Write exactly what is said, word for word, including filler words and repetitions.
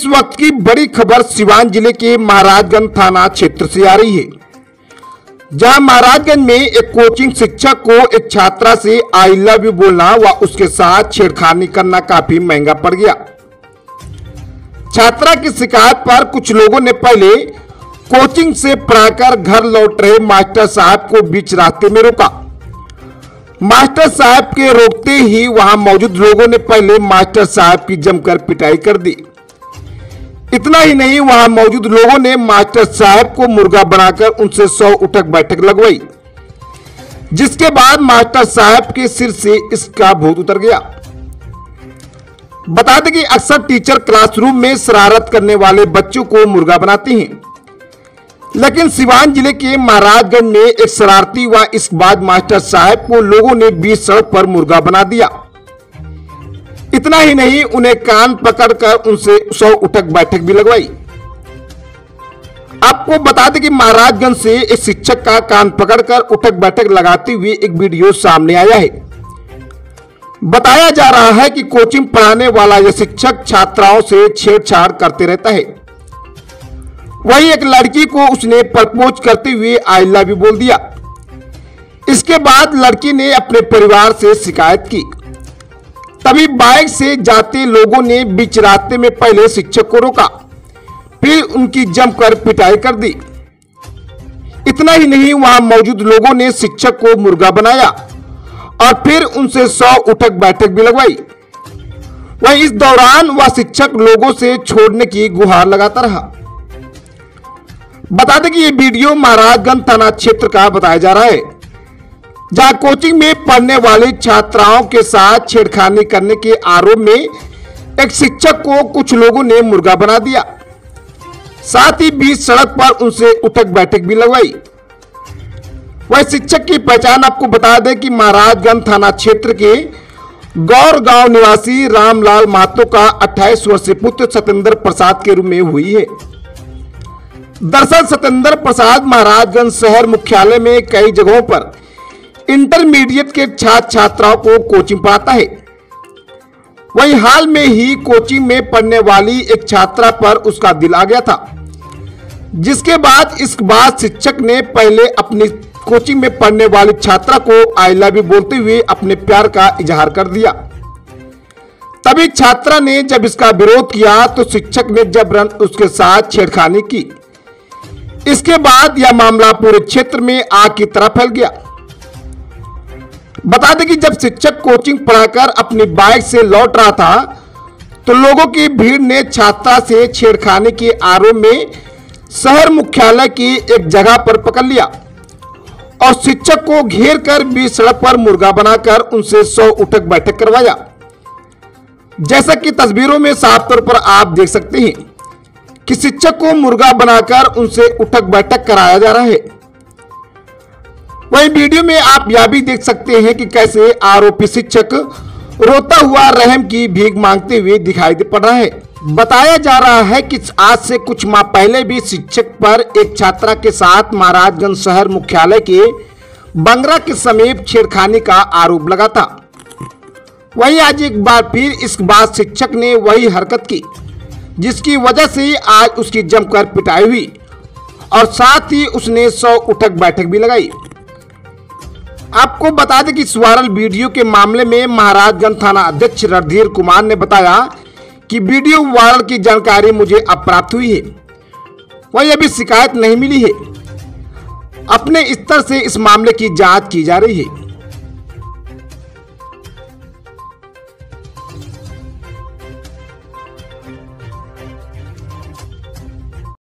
इस वक्त की बड़ी खबर सिवान जिले के महाराजगंज थाना क्षेत्र से आ रही है, जहां महाराजगंज में एक कोचिंग शिक्षक को एक छात्रा से आई लव यू बोलना व उसके साथ छेड़खानी करना काफी महंगा पड़ गया। छात्रा की शिकायत पर कुछ लोगों ने पहले कोचिंग से पढ़ाकर घर लौट रहे मास्टर साहब को बीच रास्ते में रोका। मास्टर साहब के रोकते ही वहां मौजूद लोगों ने पहले मास्टर साहब की जमकर पिटाई कर दी। इतना ही नहीं, वहां मौजूद लोगों ने मास्टर साहब को मुर्गा बनाकर उनसे सौ उठक बैठक लगवाई, जिसके बाद मास्टर साहब के सिर से इसका भूत उतर गया। बता दें कि अक्सर टीचर क्लासरूम में शरारत करने वाले बच्चों को मुर्गा बनाते हैं, लेकिन सिवान जिले के महाराजगंज में एक शरारती व इश्कबाज मास्टर साहब को लोगों ने बीच सड़क पर मुर्गा बना दिया। इतना ही नहीं, उन्हें कान पकड़कर उनसे सौ उठक बैठक भी लगवाई। आपको बता दें कि महाराजगंज से एक शिक्षक का कान पकड़कर उठक बैठक लगाते हुए एक वीडियो सामने आया है। बताया जा रहा है कि कोचिंग पढ़ाने वाला यह शिक्षक छात्राओं से छेड़छाड़ करते रहता है। वही एक लड़की को उसने प्रपोज करते हुए आई लव यू बोल दिया। इसके बाद लड़की ने अपने परिवार से शिकायत की। तभी बाइक से जाते लोगों ने बीच रास्ते में पहले शिक्षक को रोका, फिर उनकी जमकर पिटाई कर दी। इतना ही नहीं, वहां मौजूद लोगों ने शिक्षक को मुर्गा बनाया और फिर उनसे सौ उठक बैठक भी लगवाई। वहीं इस दौरान वह शिक्षक लोगों से छोड़ने की गुहार लगाता रहा। बता दें कि यह वीडियो महाराजगंज थाना क्षेत्र का बताया जा रहा है, जहां कोचिंग में पढ़ने वाली छात्राओं के साथ छेड़खानी करने के आरोप में एक शिक्षक को कुछ लोगों ने मुर्गा बना दिया, साथ ही बीच सड़क पर उनसे उठक बैठक भी लगवाई। वह शिक्षक की पहचान आपको बता दें कि महाराजगंज थाना क्षेत्र के गौर गांव निवासी रामलाल महतो का अट्ठाईस वर्षीय पुत्र सत्येंद्र प्रसाद के रूप में हुई है। दरअसल सत्येंद्र प्रसाद महाराजगंज शहर मुख्यालय में कई जगहों पर इंटरमीडिएट के छात्र छात्राओं को कोचिंग पढ़ाता है। वहीं हाल में ही कोचिंग में पढ़ने वाली एक छात्रा पर उसका दिल आ गया था, जिसके बाद इसके बाद शिक्षक ने पहले अपनी कोचिंग में पढ़ने वाली छात्रा को आई लव यू बोलते हुए अपने प्यार का इजहार कर दिया। तभी छात्रा ने जब इसका विरोध किया तो शिक्षक ने जबरन उसके साथ छेड़खानी की। इसके बाद यह मामला पूरे क्षेत्र में आग की तरह फैल गया। बता दें कि जब शिक्षक कोचिंग पढ़ाकर अपनी बाइक से लौट रहा था तो लोगों की भीड़ ने छात्रा से छेड़खानी के आरोप में शहर मुख्यालय की एक जगह पर पकड़ लिया और शिक्षक को घेर कर बीच सड़क पर मुर्गा बनाकर उनसे सौ उठक बैठक करवाया। जैसा कि तस्वीरों में साफ तौर पर आप देख सकते हैं कि शिक्षक को मुर्गा बनाकर उनसे उठक बैठक कराया जा रहा है। वहीं वीडियो में आप यह भी देख सकते हैं कि कैसे आरोपी शिक्षक रोता हुआ रहम की भीख मांगते हुए दिखाई दे पड़ रहा है। बताया जा रहा है कि आज से कुछ माह पहले भी शिक्षक पर एक छात्रा के साथ महाराजगंज शहर मुख्यालय के बंगरा के समीप छेड़खानी का आरोप लगा था। वहीं आज एक बार फिर इस बात शिक्षक ने वही हरकत की, जिसकी वजह से आज उसकी जमकर पिटाई हुई और साथ ही उसने सौ उठक बैठक भी लगाई। आपको बता दें कि इस वायरल वीडियो के मामले में महाराजगंज थाना अध्यक्ष रणधीर कुमार ने बताया कि वीडियो वायरल की जानकारी मुझे अब प्राप्त हुई है, वही अभी शिकायत नहीं मिली है। अपने स्तर से इस मामले की जांच की जा रही है।